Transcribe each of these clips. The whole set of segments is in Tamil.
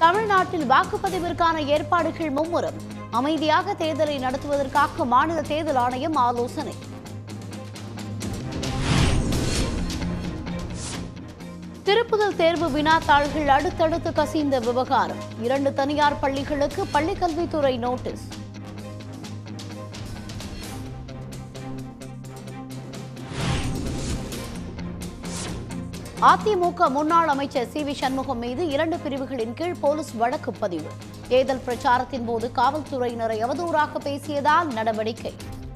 தமிழ்நாட்டில் வாக்குப்பதிவிற்கான ஏற்பாடுகள் மும்முரம். அமைதியாக தேர்தலை நடத்துவதற்காக மாநில தேர்தல் ஆணையம் ஆலோசனை. திருப்புதல் தேர்வு வினாத்தாள்கள் அடுத்தடுத்து கசிந்த விவகாரம். 2 தனியார் பள்ளிகளுக்கு பள்ளிக்கல்வித்துறை நோட்டீஸ். அதிமுக முன்னாள் அமைச்சர் சி.வி. சண்முகம் மீது 2 பிரிவுகளின் கீழ் போலீஸ் வழக்கு பதிவு. தேர்தல் பிரச்சாரத்தின் போது காவல்துறையினரை அவதூறாக பேசியதால் நடவடிக்கை.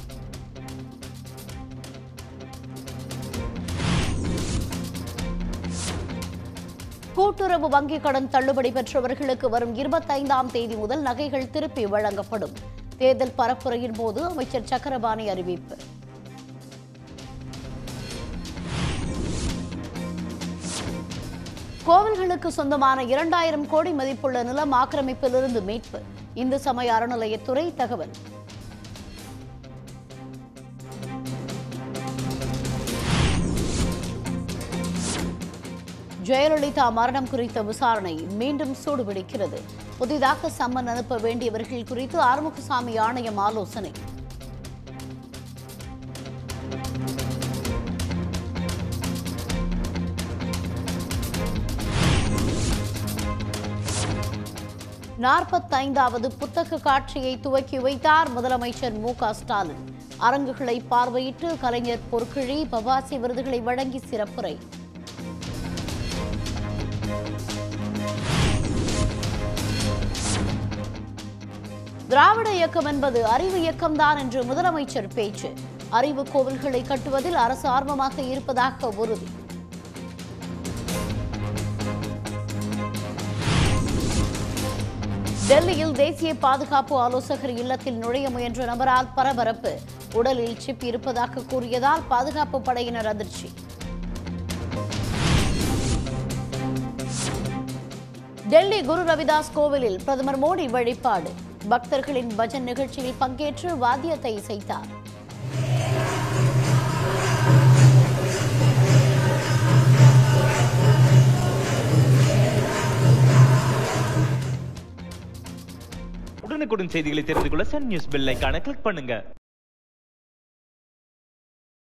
கூட்டுறவு வங்கிக் கடன் தள்ளுபடி பெற்றவர்களுக்கு வரும் 25ஆம் தேதி முதல் நகைகள் திருப்பி வழங்கப்படும். தேர்தல் பரப்புரையின் போது அமைச்சர் சக்கரபாணி அறிவிப்பு. கோவில்களுக்கு சொந்தமான 2000 கோடி மதிப்புள்ள நிலம் ஆக்கிரமிப்பிலிருந்து மீட்பு. இந்து சமய அறநிலையத்துறை தகவல். ஜெயலலிதா மரணம் குறித்த விசாரணை மீண்டும் சூடுபிடிக்கிறது. புதிதாக சம்மன் அனுப்ப வேண்டியவர்கள் குறித்து ஆறுமுகசாமி ஆணையம் ஆலோசனை. நாற்பத்தைந்தாவது புத்தக காட்சியை துவக்கி வைத்தார் முதலமைச்சர் மு.க. ஸ்டாலின். அரங்குகளை பார்வையிட்டு கலைஞர் பொற்கிழி, பவாசி விருதுகளை வழங்கி சிறப்புரை. திராவிட இயக்கம் என்பது அறிவு இயக்கம்தான் என்று முதலமைச்சர் பேச்சு. அறிவு கோவில்களை கட்டுவதில் அரசு ஆர்வமாக இருப்பதாக உறுதி. டெல்லியில் தேசிய பாதுகாப்பு ஆலோசகர் இல்லத்தில் நுழைய முயன்ற நபரால் பரபரப்பு. உடலில் சிப் இருப்பதாக கூறியதால் பாதுகாப்பு படையினர் அதிர்ச்சி. டெல்லி குரு ரவிதாஸ் கோவிலில் பிரதமர் மோடி வழிபாடு. பக்தர்களின் பஜன் நிகழ்ச்சியில் பங்கேற்று வாத்தியத்தை இசைத்தார். உடனுக்குடன் செய்திகளை தெரிந்து கொள்ள சன் நியூஸ் பெல் ஐகானை கிளிக் பண்ணுங்க.